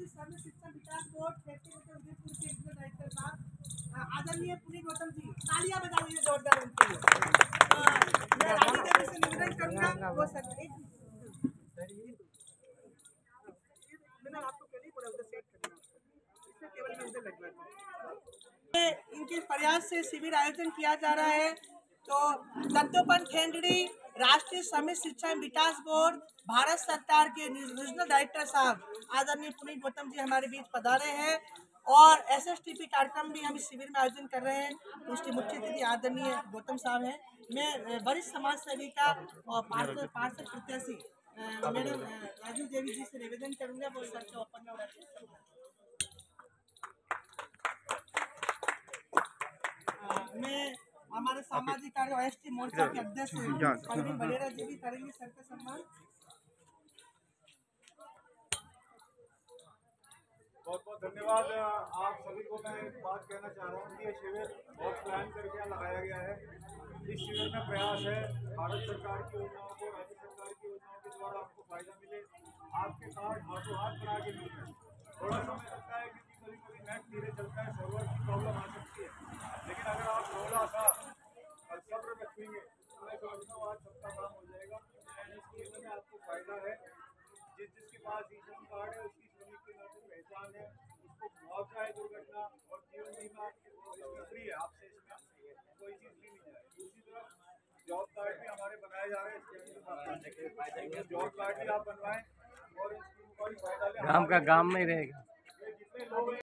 राष्ट्रीय सर्व शिक्षा विकास बोर्ड उदयपुर के डायरेक्टर साहब आदरणीय पुनीत गौतम जी, तालियां बजाइए जोरदार उनके लिए। मैं रानी देवी से निवेदन करूंगा वो सर आपको पहले ही बोला उधर सेट करना, इससे केवल मैं उधर लगवा दूं। इनके प्रयास से शिविर आयोजन किया जा रहा है। तो दत्तोपंत ठेंगड़ी राष्ट्रीय समिति शिक्षा विकास बोर्ड भारत सरकार के रीजनल डायरेक्टर साहब आदरणीय पुनीत गौतम जी हमारे बीच पधारे हैं और एसएसटीपी कार्यक्रम भी हम इस शिविर में आयोजन कर रहे हैं। तो उसके मुख्य अतिथि आदरणीय गौतम साहब हैं। मैं वरिष्ठ समाज सेविका और पार्षद प्रत्याशी मैडम राजू देवी जी से निवेदन करूंगा वो सर के ओपन में मैं हमारे सामाजिक कार्य एसटी मोर्चा के अध्यक्ष परवीन बडेरा जी भी करेंगे सर का सम्मान। बहुत बहुत धन्यवाद। आप सभी को मैं एक बात कहना चाह रहा हूँ कि ये शिविर बहुत प्लान करके लगाया गया है। इस शिविर में प्रयास है भारत सरकार की योजनाओं को राज्य सरकार की योजनाओं के द्वारा आपको फायदा मिले, आपके कार्ड हाथों हाथ बना के मिल जाए। थोड़ा समय लगता है क्योंकि कभी कभी नेट धीरे चलता है, सर्वर की प्रॉब्लम आ सकती है, लेकिन अगर आप थोड़ा सा सब्र रखेंगे तो मैं समझता हूँ आज सबका काम हो जाएगा। इस शिविर में आपको फायदा है। जिसके पास ई श्रम कार्ड है उसकी श्रमिक के नाते पहचान है, उसको मुआवजा है दुर्घटना और जीवन बीमा इसमें फ्री है। आपसे इसमें कोई चीज़ ली नहीं जाएगी। दूसरी तरफ जॉब कार्ड भी हमारे बनाए जा रहे हैं। जॉब कार्ड भी आप बनवाएं और इसकी फायदा लें। गांव का गांव में रहेगा। जितने लोग